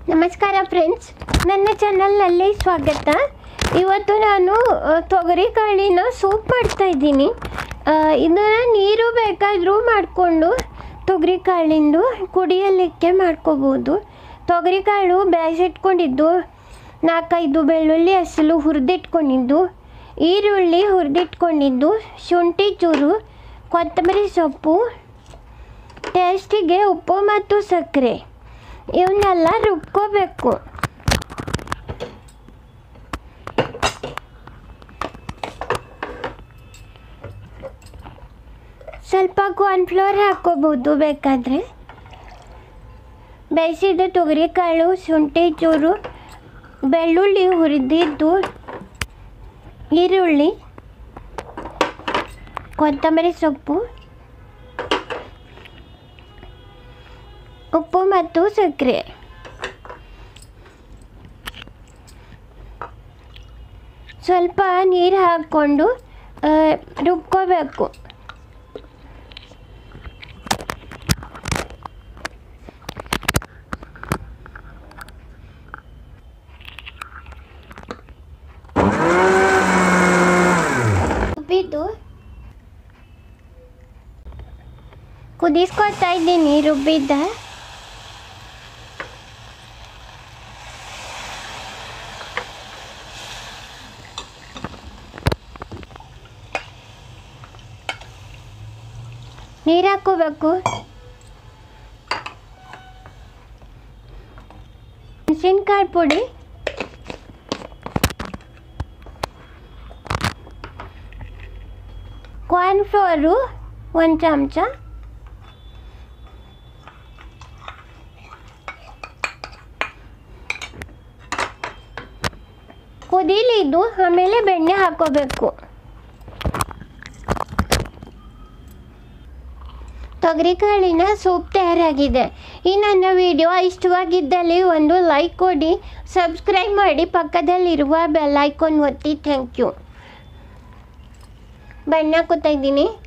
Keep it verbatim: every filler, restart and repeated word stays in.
ನಮಸ್ಕಾರ ಫ್ರೆಂಡ್ಸ್, ನನ್ನ ಚಾನಲ್ನಲ್ಲಿ ಸ್ವಾಗತ. ಇವತ್ತು ನಾನು ತೊಗರಿ ಕಾಳಿನ ಸೂಪ್ ಮಾಡ್ತಾ ಇದ್ದೀನಿ. ಇದನ್ನು ನೀರು ಬೇಕಾದರೂ ಮಾಡಿಕೊಂಡು ತೊಗರಿ ಕಾಳಿಂದು ಕುಡಿಯಲಿಕ್ಕೆ ಮಾಡ್ಕೋಬೋದು. ತೊಗರಿ ಕಾಳು ಬೇಯಿಸಿಟ್ಕೊಂಡಿದ್ದು, ನಾಲ್ಕೈದು ಬೆಳ್ಳುಳ್ಳಿ ಹಸಿಲು ಹುರಿದಿಟ್ಕೊಂಡಿದ್ದು, ಈರುಳ್ಳಿ ಹುರಿದಿಟ್ಕೊಂಡಿದ್ದು, ಶುಂಠಿ ಚೂರು, ಕೊತ್ತಂಬರಿ ಸೊಪ್ಪು, ಟೇಸ್ಟಿಗೆ ಉಪ್ಪು ಮತ್ತು ಸಕ್ಕರೆ ಇವನ್ನೆಲ್ಲ ರುಬ್ಕೋಬೇಕು. ಸ್ವಲ್ಪ ಕಾರ್ನ್ಫ್ಲವರ್ ಹಾಕ್ಕೋಬೋದು ಬೇಕಾದರೆ. ಬೇಯಿಸಿದ ತೊಗರಿಕಾಳು, ಶುಂಠಿ ಚೂರು, ಬೆಳ್ಳುಳ್ಳಿ ಹುರಿದಿದ್ದು, ಈರುಳ್ಳಿ, ಕೊತ್ತಂಬರಿ ಸೊಪ್ಪು, ಉಪ್ಪು ಮತ್ತು ಸಕ್ಕರೆ. ಸ್ವಲ್ಪ ನೀರು ಹಾಕ್ಕೊಂಡು ರುಬ್ಕೋಬೇಕು. ರುಬ್ಬಿದ್ದು ಕುದಿಸ್ಕೊತಾ ಇದ್ದೀನಿ. ರುಬ್ಬಿದ್ದ ನೀರು ಹಾಕ್ಕೋಬೇಕು. ಮೆಣಸಿನ್ಕಾಯಿ ಪುಡಿ, ಕಾರ್ನ್ಫ್ಲವರು ಒಂದು ಚಮಚ, ಕುದೀಲಿದ್ದು ಆಮೇಲೆ ಬೆಣ್ಣೆ ಹಾಕ್ಕೋಬೇಕು. ತೊಗರಿಕಾಳಿನ ಸೂಪ್ ತಯಾರಾಗಿದೆ. ಈ ನನ್ನ ವಿಡಿಯೋ ಇಷ್ಟವಾಗಿದ್ದಲ್ಲಿ ಒಂದು ಲೈಕ್ ಕೊಡಿ, ಸಬ್ಸ್ಕ್ರೈಬ್ ಮಾಡಿ, ಪಕ್ಕದಲ್ಲಿರುವ ಬೆಲ್ ಐಕಾನ್ ಒತ್ತಿ. Thank you. ಬೆಣ್ಣೆ ಹಾಕ್ಕೋತಾ ಇದ್ದೀನಿ.